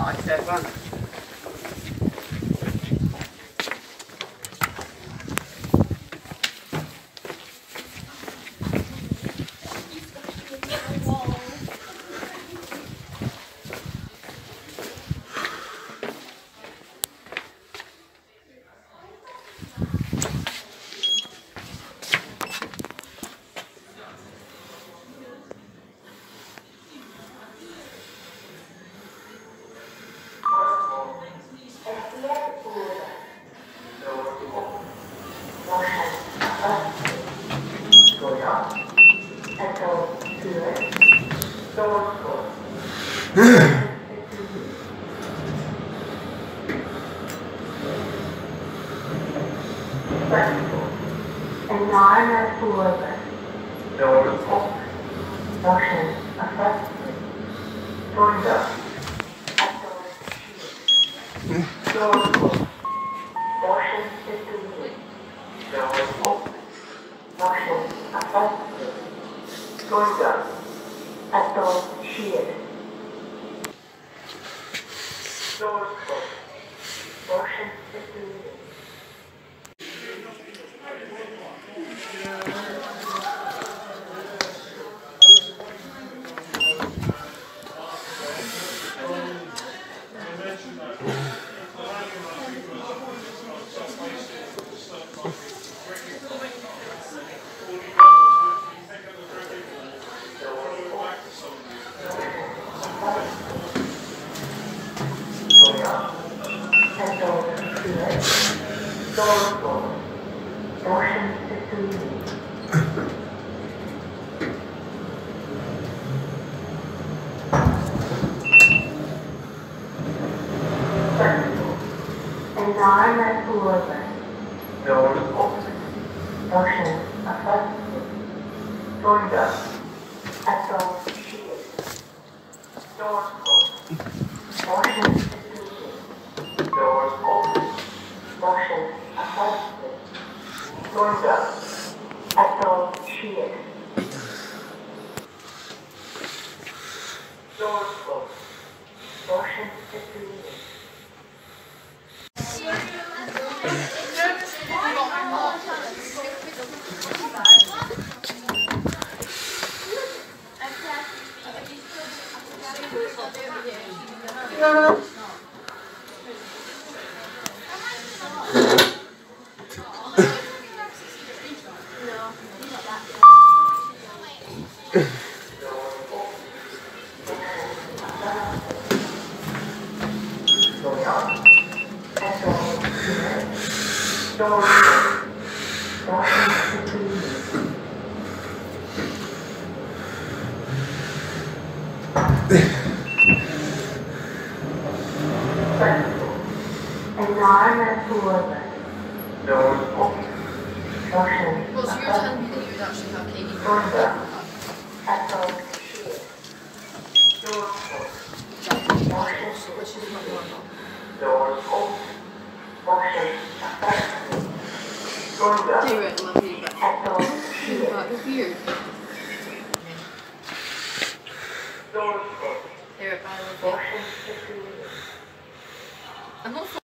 I said run. Environment forward. Doors open. Motion affected. Doors up. Doors closed. Motion distributed. Doors open. Motion affected. Doors up. At doors sheared. Doors closed. Motion distributed. Environment forward. Doors open. Motion affected. Doors up. At doors sheared. Doors closed. Motion distributed. Doors open. Motion affected. Doors up. At doors sheared. Doors closed. Motion distributed. Environment forward. Doors open. Motion. Well, so you're telling me that you would actually have Katie Doors up. At doors sheared. Doors closed. Motion. which is not normal. Doors open. Motion affected. Doors up. Do it, love you, but At doors sheared. it's weird. Doors closed. There, by the way. Motion distributed. I'm not